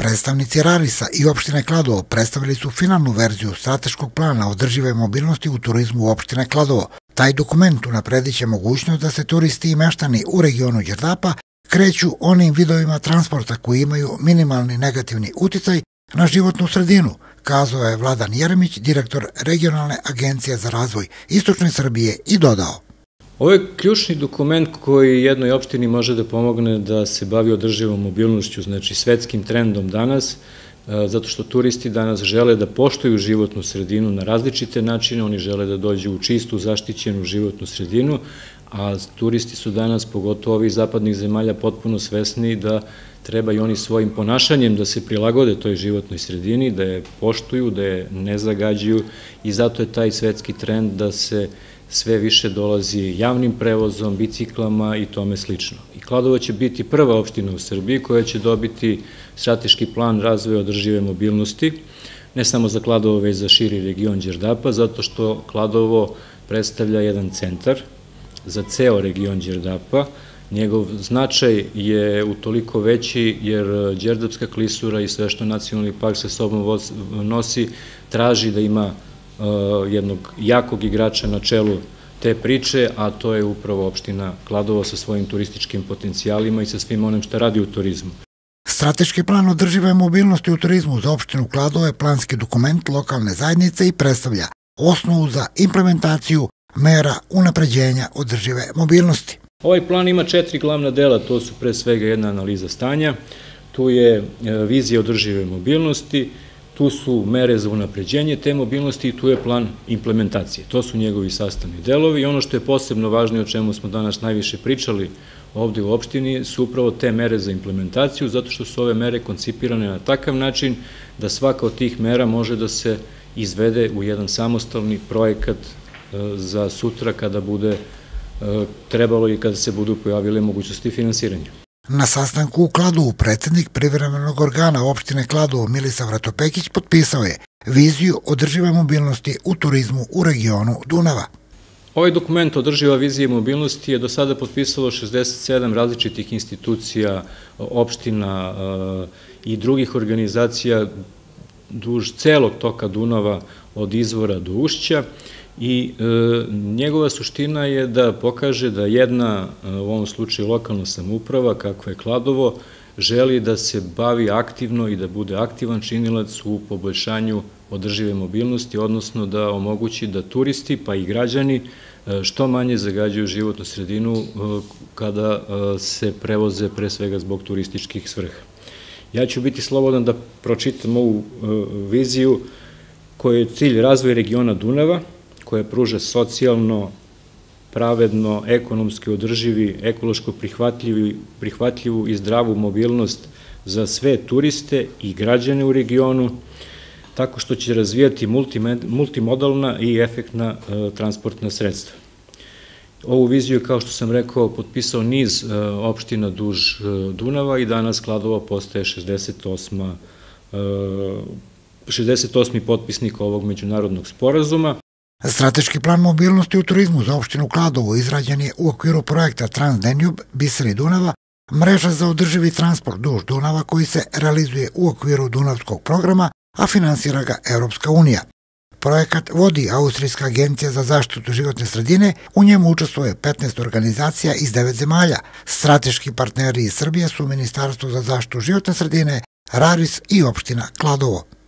Predstavnici Rarisa i opštine Kladovo predstavili su finalnu verziju strateškog plana održive mobilnosti u turizmu opštine Kladovo. Taj dokument unaprediće mogućnost da se turisti i meštani u regionu Đerdapa kreću onim vidovima transporta koji imaju minimalni negativni uticaj na životnu sredinu, kazao je Vladan Jeremić, direktor Regionalne agencije za razvoj Istočne Srbije, i dodao: Ovo je ključni dokument koji jednoj opštini može da pomogne da se bavi održivom mobilnošću, znači svetskim trendom danas, zato što turisti danas žele da poštuju životnu sredinu na različite načine, oni žele da dođu u čistu, zaštićenu životnu sredinu, a turisti su danas, pogotovo ovih zapadnih zemalja, potpuno svesni da treba i oni svojim ponašanjem da se prilagode toj životnoj sredini, da je poštuju, da je ne zagađuju, i zato je taj svetski trend da se sve više dolazi javnim prevozom, biciklama i tome slično. I Kladovo će biti prva opština u Srbiji koja će dobiti strateški plan razvoja održive mobilnosti, ne samo za Kladovo, već za širi region Đerdapa, zato što Kladovo predstavlja jedan centar za ceo region Đerdapa. Njegov značaj je utoliko veći jer Đerdapska klisura i sve što nacionalni park sa sobom nosi traži da ima jednog jakog igrača na čelu te priče, a to je upravo opština Kladovo sa svojim turističkim potencijalima i sa svim onim što radi u turizmu. Strateški plan održive mobilnosti u turizmu za opštinu Kladovo je planski dokument lokalne zajednice i predstavlja osnovu za implementaciju mera unapređenja održive mobilnosti. Ovaj plan ima 4 glavna dela, to su pre svega jedna analiza stanja, tu je vizija održive mobilnosti, tu su mere za unapređenje te mobilnosti i tu je plan implementacije. To su njegovi sastavni delovi i ono što je posebno važno i o čemu smo danas najviše pričali ovde u opštini su upravo te mere za implementaciju, zato što su ove mere koncipirane na takav način da svaka od tih mera može da se izvede u jedan samostalni projekat za sutra kada bude trebalo i kada se budu pojavile mogućnosti finansiranja. Na sastanku u Kladovu predsednik privremenog organa opštine Kladovo Milisav Ratopekić potpisao je viziju održive mobilnosti u turizmu u regionu Dunava. Ovaj dokument održiva vizija mobilnosti je do sada potpisalo 67 različitih institucija, opština i drugih organizacija duž celog toka Dunava od izvora do ušća, i njegova suština je da pokaže da jedna, u ovom slučaju lokalna samouprava, kakva je Kladovo, želi da se bavi aktivno i da bude aktivan činilac u poboljšanju održive mobilnosti, odnosno da omogući da turisti pa i građani što manje zagađuju životnu sredinu kada se prevoze pre svega zbog turističkih svrha. Ja ću biti slobodan da pročitam ovu viziju koja je cilj razvoja regiona Dunava, koja pruža socijalno, pravedno, ekonomski održivi, ekološko prihvatljivu i zdravu mobilnost za sve turiste i građane u regionu, tako što će razvijati multimodalna i efektna transportna sredstva. Ovu viziju, kao što sam rekao, potpisao niz opština duž Dunava i danas Kladovo postaje 68. potpisnik ovog međunarodnog sporazuma. Strateški plan mobilnosti u turizmu za opštinu Kladovo izrađen je u okviru projekta Transdanube Biseri Dunava, mreža za održivi transport duž Dunava koji se realizuje u okviru Dunavskog programa, a finansira ga Evropska unija. Projekat vodi Austrijska agencija za zaštitu životne sredine, u njemu učestvuje 15 organizacija iz 9 zemalja. Strateški partneri iz Srbije su Ministarstvo za zaštitu životne sredine, Raris i opština Kladovo.